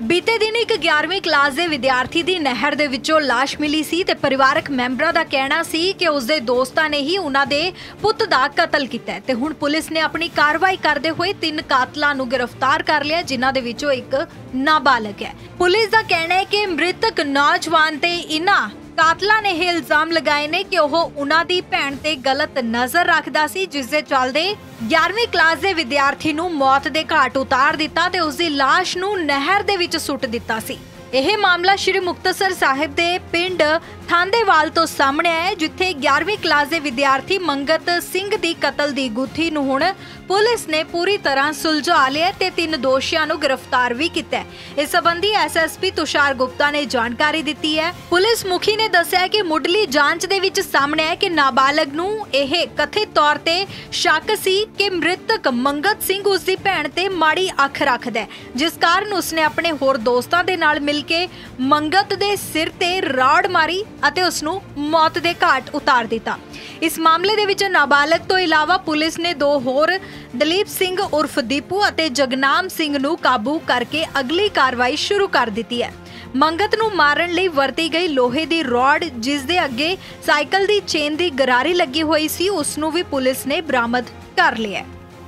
बीते दिन एक 11वीं क्लास के विद्यार्थी की नहर दे विचों लाश मिली सी ते परिवारक मैंबरां दा कहना सी कि उसदे दोस्तां ने ही उन्हां दे पुत्त दा कतल कीता है ते हुण पुलिस ने अपनी कार्रवाई करदे होए 3 कातलां नूं गिरफ्तार कर लिया जिन्हां दे विचों एक नाबालग है। पुलिस दा कहना है कि मृतक नौजवान ते इन्हां कातलां ने यह इल्जाम लगाए ने कि ओह उन्हां दी भैण ते गलत नज़र रखदा सी जिस दे चलदे 11वीं क्लास दे विद्यार्थी नूं मौत दे घाट उतार दिता ते उसदी लाश नूं नहर दे विच सुੱਟ दिता सी। यह मामला श्री मुक्तसर साहिब दे पिंड थांदेवाल तो सामने आया जिथे 11वीं क्लास के विद्यार्थी मंगत सिंह दी कतल दी गुत्थी नूं हुण पुलिस ने पूरी तरह सुलझा लिया ते 3 दोषियों नूं गिरफ्तार भी किया है। इस संबंधी एसएसपी तुषार गुप्ता ने जानकारी दी है। पुलिस मुखी ने दस्सिया कि मुढ़ली जांच दे विच सामने है कि नाबालग नूं यह कथित तौर ते शक सी कि मृतक मंगत सिंह उसदी भैण ते माड़ी अख रखदा है, जिस कारण उसने अपने होर दोस्तां दे नाल मिल के मंगत दे सिर ते राड़ मारी ਅਤੇ ਉਸ ਨੂੰ मौत ਦੇ ਘਾਟ ਉਤਾਰ ਦਿੱਤਾ। इस मामले ਦੇ ਵਿੱਚ नाबालग ਤੋਂ ਇਲਾਵਾ ਪੁਲਿਸ ਨੇ 2 ਹੋਰ ਦਲੀਪ ਸਿੰਘ ਉਰਫ ਦੀਪੂ ਅਤੇ ਜਗਨਾਮ ਸਿੰਘ ਨੂੰ ਕਾਬੂ ਕਰਕੇ ਅਗਲੀ ਕਾਰਵਾਈ ਸ਼ੁਰੂ ਕਰ ਦਿੱਤੀ ਹੈ। ਮੰਗਤ ਨੂੰ ਮਾਰਨ ਲਈ ਵਰਤੀ ਗਈ ਲੋਹੇ ਦੀ ਰੋਡ ਜਿਸ ਦੇ ਅੱਗੇ ਸਾਈਕਲ ਦੀ ਚੇਨ ਦੀ ਗਰਾਰੀ ਲੱਗੀ ਹੋਈ ਸੀ ਉਸ ਨੂੰ ਵੀ ਪੁਲਿਸ ਨੇ ਬਰਾਮਦ ਕਰ ਲਿਆ।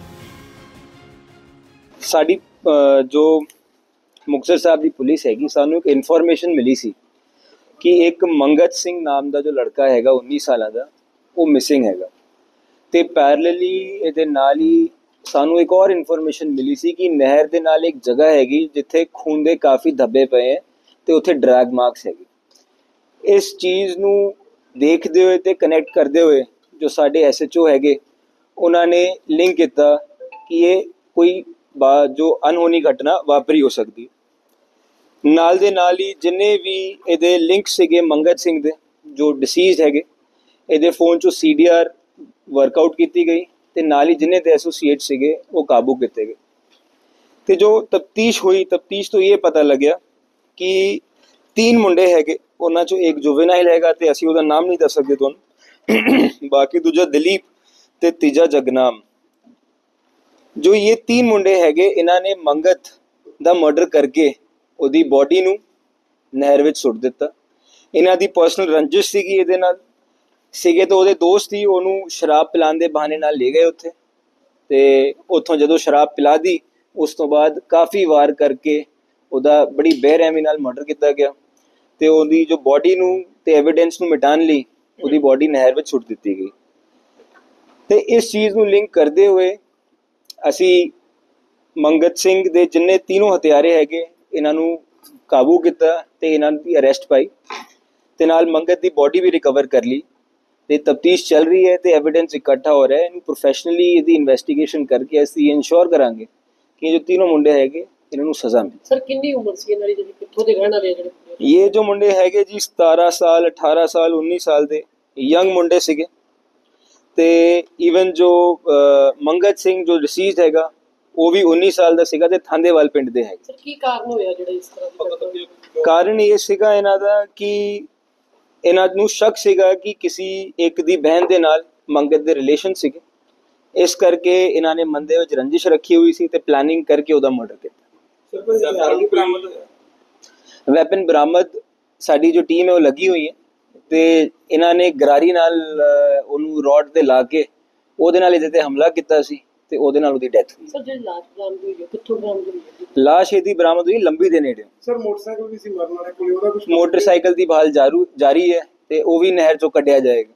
ਸਾਡੀ ਜੋ ਮੁਕਤਸਰ ਸਾਹਿਬ ਦੀ ਪੁਲਿਸ ਹੈਗੀ ਸਾਨੂੰ ਇੱਕ ਇਨਫੋਰਮੇਸ਼ਨ ਮਿਲੀ ਸੀ कि एक मंगत सिंह नाम का जो लड़का है 19 साल का वो मिसिंग है। तो पैरेलली ये नाल ही सानू एक और इन्फॉर्मेशन मिली सी कि नहर के नाल एक जगह हैगी जिथे खून के काफ़ी धब्बे पे हैं तो उत्थे ड्रैग मार्क्स है। इस चीज़ नू देखते हुए तो कनैक्ट करते हुए जो साडे SHO है उन्होंने लिंक किया कि ये कोई जो अनहोनी घटना वापरी हो सकती। नाल दे नाल ही जिन्ने भी इहदे लिंक सीगे मंगत सिंह दे जो डिसीज है इहदे फोन चो CDR वर्कआउट की गई ते नाल ही जिन्ने दे एसोसीएट सीगे वो काबू किए गए। तो जो तफ्तीश हुई तफ्तीश तो ये पता लग्या कि 3 मुंडे है उन्हां चो एक जुवेनाइल है तो असीं उहदा नाम नहीं दस सकते तुहानूं बाकी दूजा दलीप ते तीजा जगनाम। जो ये 3 मुंडे है इन्हां ने मंगत दा मर्डर करके ਉਹਦੀ ਬੋਡੀ ਨੂੰ ਨਹਿਰ ਵਿੱਚ ਸੁੱਟ ਦਿੱਤਾ। ਇਹਨਾਂ ਦੀ ਪਰਸਨਲ ਰੰਜਿਸ਼ ਸੀਗੀ ਇਹਦੇ ਨਾਲ ਸੀਗੇ ਤਾਂ ਉਹਦੇ ਦੋਸਤ ਹੀ ਉਹਨੂੰ ਸ਼ਰਾਬ ਪਿਲਾਉਣ ਦੇ ਬਹਾਨੇ ਨਾਲ ਲੈ ਗਏ ਉੱਥੇ ਤੇ ਉੱਥੋਂ ਜਦੋਂ ਸ਼ਰਾਬ ਪਿਲਾ ਦੀ ਉਸ ਤੋਂ ਬਾਅਦ ਕਾਫੀ ਵਾਰ ਕਰਕੇ ਉਹਦਾ ਬੜੀ ਬੇਰਹਿਮੀ ਨਾਲ ਮਰਡਰ ਕੀਤਾ ਗਿਆ ਤੇ ਉਹਦੀ ਜੋ ਬੋਡੀ ਨੂੰ ਤੇ ਐਵੀਡੈਂਸ ਨੂੰ ਮਿਟਾਉਣ ਲਈ ਉਹਦੀ ਬੋਡੀ ਨਹਿਰ ਵਿੱਚ ਸੁੱਟ ਦਿੱਤੀ ਗਈ। ਤੇ ਇਸ ਚੀਜ਼ ਨੂੰ ਲਿੰਕ ਕਰਦੇ ਹੋਏ ਅਸੀਂ ਮੰਗਤ ਸਿੰਘ ਦੇ ਜਿੰਨੇ तीनों ਹਥਿਆਰੇ ਹੈਗੇ इन्हों काबू किया तो इन्हों की अरेस्ट पाई तो नाल मंगत की बॉडी भी रिकवर कर ली। तो तफ्तीश चल रही है तो एविडेंस इकट्ठा हो रहा है। इन प्रोफैशनली यदि इन्वेस्टिगेशन करके असीं इंश्योर करांगे कि जो 3 मुंडे है इन्हों सज़ा मिले। सर कितनी उम्र सी इन्हां दी जिहड़ी कित्थों दे रहण वाले जिहड़े ये जो मुंडे है जी 17 साल 18 साल 19 साल के यंग मुंडे सीगे। तो ईवन जो मंगत सिंह जो डिसीज है वो भी 19 साल का सीगा ते थांदेवाल पिंड दे है। सर की कारण होया जिहड़ा इस तरह कारण ये सीगा इन्हां दा कि इन्हां नूं शक सीगा कि किसी एक दी बहन दे नाल मंगत दे रिलेशन सीगे इस करके इन्हां ने मन दे विच रंजिश रखी हुई सी ते प्लानिंग करके ओदा मर्डर कीता। वैपन बरामद साडी जो टीम है वो लगी हुई है ते इन्हां ने गरारी नाल ओनू रॉड ते ला के ओदे नाल इहदे ते हमला कीता सी ਤੇ ਉਹਦੇ ਨਾਲ ਉਹਦੀ ਡੈਥ ਹੋਈ। ਸਰ ਜਿਹੜੀ ਲਾਸ਼ ਬਰਾਮਦ ਹੋਈ ਹੈ ਕਿੱਥੋਂ ਬਰਾਮਦ ਹੋਈ ਹੈ? ਲਾਸ਼ ਇਹਦੀ ਬਰਾਮਦ ਹੋਈ ਲੰਬੀ ਦੇ ਨੇੜੇ। ਸਰ ਮੋਟਰਸਾਈਕਲ ਵੀ ਸੀ ਮਰਨ ਵਾਲੇ ਕੋਲੇ ਉਹਦਾ ਕੁਝ ਮੋਟਰਸਾਈਕਲ ਦੀ ਭਾਲ ਜਾਰੀ ਹੈ ਤੇ ਉਹ ਵੀ ਨਹਿਰ ਚੋਂ ਕੱਢਿਆ ਜਾਏਗਾ।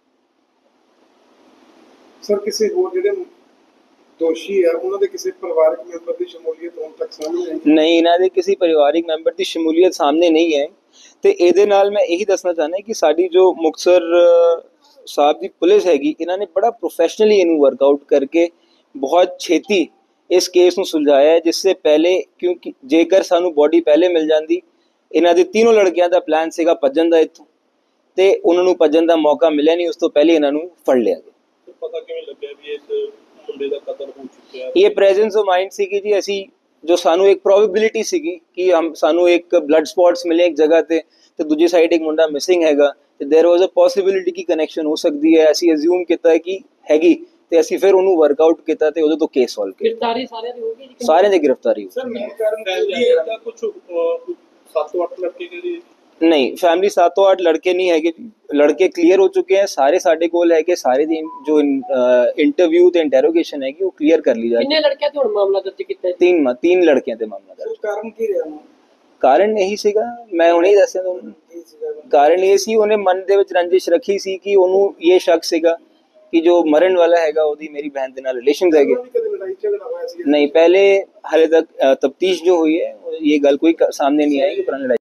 ਸਰ ਕਿਸੇ ਹੋਰ ਜਿਹੜੇ ਦੋਸ਼ੀ ਹੈ ਉਹਨਾਂ ਦੇ ਕਿਸੇ ਪਰਿਵਾਰਕ ਮੈਂਬਰ ਦੀ ਸ਼ਮੂਲੀਅਤ ਹੁਣ ਤੱਕ ਸਾਹਮਣੇ ਨਹੀਂ ਇਹਨਾਂ ਦੇ ਕਿਸੇ ਪਰਿਵਾਰਿਕ ਮੈਂਬਰ ਦੀ ਸ਼ਮੂਲੀਅਤ ਸਾਹਮਣੇ ਨਹੀਂ ਹੈ। ਤੇ ਇਹਦੇ ਨਾਲ ਮੈਂ ਇਹੀ ਦੱਸਣਾ ਚਾਹੁੰਦਾ ਕਿ ਸਾਡੀ ਜੋ ਮੁਕਤਸਰ ਸਾਹਿਬ ਦੀ ਪੁਲਿਸ ਹੈਗੀ ਇਹਨਾਂ ਨੇ ਬੜਾ ਪ੍ਰੋਫੈਸ਼ਨਲੀ ਇਹਨੂੰ ਵਰਕਆਊਟ ਕਰਕੇ बहुत छेती इस केस ਨੂੰ ਸੁਲਝਾਇਆ ਹੈ जिससे पहले क्योंकि जेकर सानू बॉडी पहले मिल जाती इन्हां दे 3 लड़कियां ਦਾ प्लान ਸੀਗਾ ਭੱਜਣ ਦਾ ਇੱਥੋਂ ਤੇ ਉਹਨਾਂ ਨੂੰ ਭੱਜਣ ਦਾ ਮੌਕਾ ਮਿਲਿਆ ਨਹੀਂ ਉਸ ਤੋਂ ਪਹਿਲੇ ਇਹਨਾਂ ਨੂੰ ਫੜ ਲਿਆ ਗਿਆ। ਪਤਾ ਕਿਵੇਂ ਲੱਗਿਆ ਵੀ ਇਸ ਮੁੰਡੇ ਦਾ ਕਤਲ ਹੋ ਚੁੱਕਿਆ? ਇਹ ਪ੍ਰੈਜ਼ੈਂਸ ਆਫ ਮਾਈਂਡ ਸੀਗੀ ਜੀ ਅਸੀਂ ਜੋ ਸਾਨੂੰ ਇੱਕ ਪ੍ਰੋਬੇਬਿਲਿਟੀ ਸੀਗੀ ਕਿ ਸਾਨੂੰ ਇੱਕ ਬਲੱਡ ਸਪੌਟਸ ਮਿਲੇ ਇੱਕ ਜਗ੍ਹਾ ਤੇ ਦੂਜੀ ਸਾਈਡ ਇੱਕ ਮੁੰਡਾ ਮਿਸਿੰਗ ਹੈਗਾ ਤੇ देयर वाज अ पॉसिबिलिटी की कनेक्शन हो सकती है। ਅਸੀਂ ਅਸਿਊਮ ਕੀਤਾ ਕਿ ਹੈਗੀ ਤੇ ਅਸੀਂ ਫਿਰ ਉਹਨੂੰ ਵਰਕਆਊਟ ਕੀਤਾ ਤੇ ਉਹਦੇ ਤੋਂ ਕੇਸ ਸੋਲਵ ਕੀਤਾ। ਗ੍ਰਿਫਤਾਰੀ ਸਾਰਿਆਂ ਦੀ ਹੋ ਗਈ ਜੀ? ਸਾਰਿਆਂ ਦੀ ਗ੍ਰਿਫਤਾਰੀ ਹੋਈ। ਸਰ ਮੇਨ ਕਾਰਨ ਦਾ ਕੁਝ 7-8 ਲੜਕੇ ਜਿਹੜੇ ਨਹੀਂ, ਫੈਮਿਲੀ 7 ਤੋਂ 8 ਲੜਕੇ ਨਹੀਂ ਹੈਗੇ ਜੀ। ਲੜਕੇ ਕਲੀਅਰ ਹੋ ਚੁੱਕੇ ਹੈ, ਸਾਰੇ ਸਾਡੇ ਕੋਲ ਹੈ ਕਿ ਸਾਰੇ ਦੀ ਜੋ ਇੰਟਰਵਿਊ ਤੇ ਇੰਟਰੋਗੇਸ਼ਨ ਹੈਗੀ ਉਹ ਕਲੀਅਰ ਕਰ ਲਈ ਜਾਏਗੀ। ਕਿੰਨੇ ਲੜਕਿਆਂ ਤੇ ਹੁਣ ਮਾਮਲਾ ਦਰਜ ਕੀਤਾ ਜੀ? तीन लड़कियां थे मामला दर्ज। ਕਾਰਨ ਕੀ ਰਿਹਾ ਉਹਨੂੰ? ਕਾਰਨ ਇਹੀ ਸੀਗਾ, ਮੈਂ ਹੁਣੇ ਹੀ ਦੱਸਿਆ ਤੁਹਾਨੂੰ। ਕੀ ਸੀਗਾ? ਕਾਰਨ ਇਹ ਸੀ ਉਹਨੇ ਮਨ ਦੇ ਵਿੱਚ ਰੰਜਿਸ਼ ਰੱਖੀ ਸੀ ਕਿ ਉਹਨੂੰ ਇਹ ਸ਼ੱਕ ਸੀਗਾ ਕਿ ਜੋ ਮਰਨ ਵਾਲਾ ਹੈਗਾ ਉਹਦੀ ਮੇਰੀ ਬਹਿਨ ਦੇ ਨਾਲ ਰਿਲੇਸ਼ਨਸ ਹੈਗੇ। ਉਹਨਾਂ ਦੀ ਕਦੇ ਲੜਾਈ ਝਗੜਾ ਹੋਇਆ ਸੀ? नहीं, पहले हाले तक तफ्तीश जो हुई है ये गल कोई सामने नहीं आई कि पुरानी लड़ाई